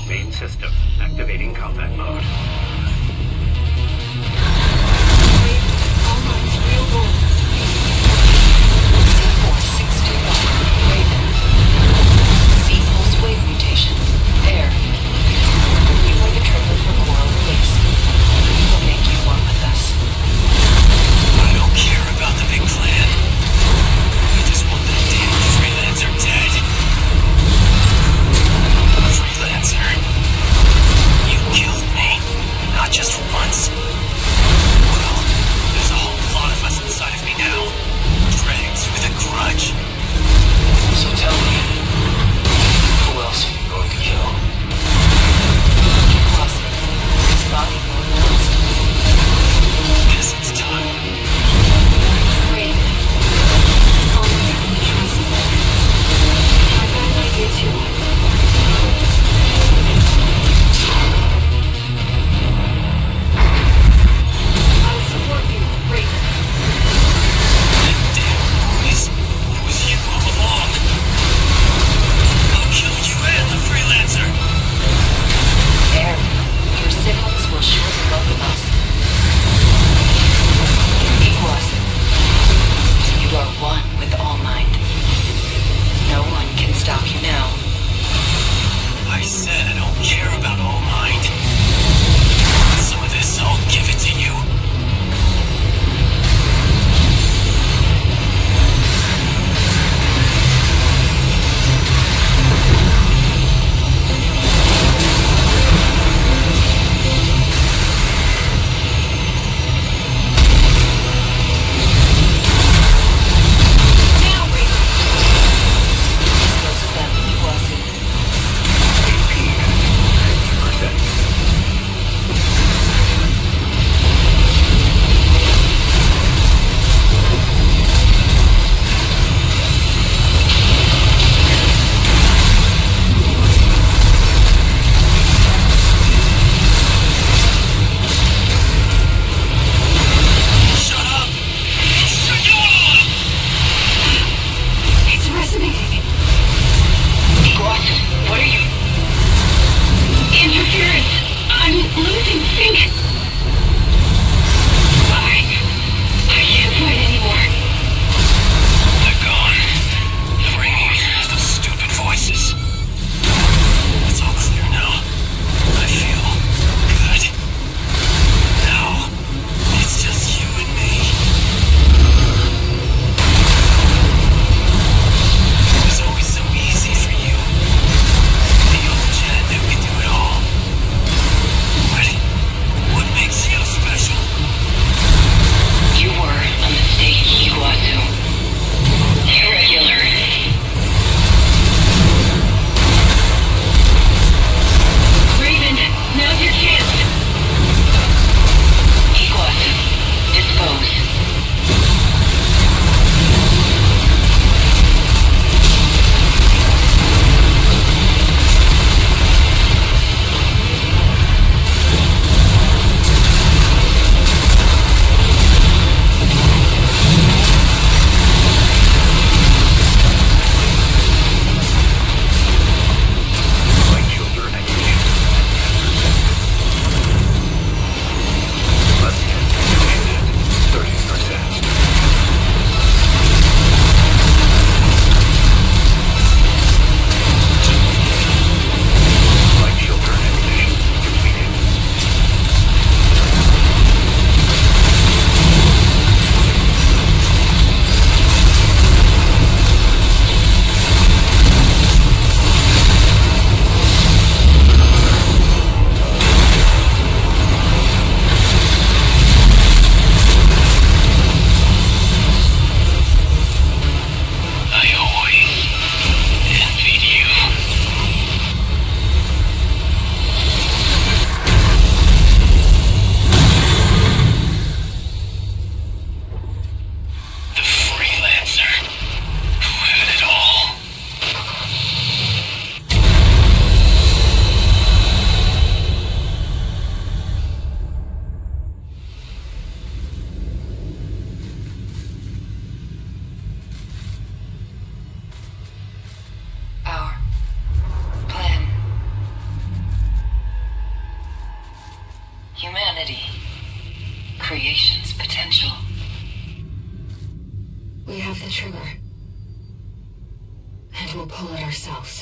Main system. Activating combat mode. Wave mutation. There. You are the triplet for coral release. We will make you one with us. I don't care about the big plan. I just want that damn freelancer dead. Freelancer, you killed me. creation's potential. We have the trigger. And we'll pull it ourselves.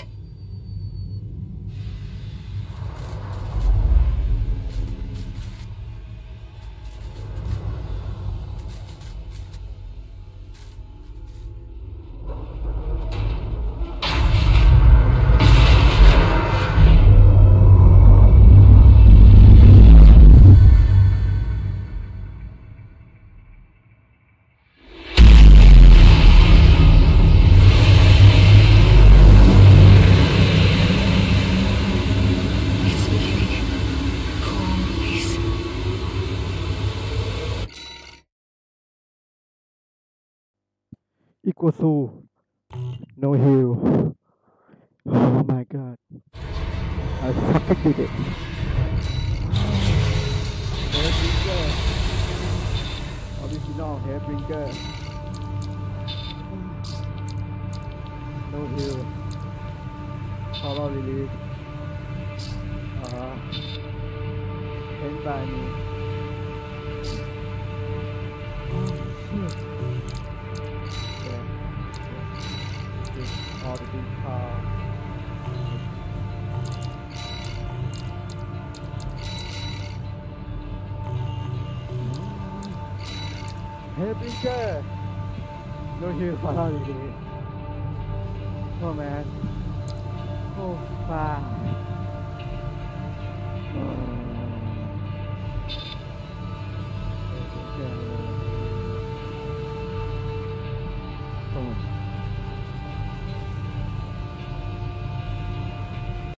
Iguazu, no heal. Oh my god. I fucking did it. Headbringer. Original Headbringer. No heal. Power release. Paint by me. Oh shit. All the big cars. Headbringer! No heal for holiday. Oh man. Oh fuck. Oh.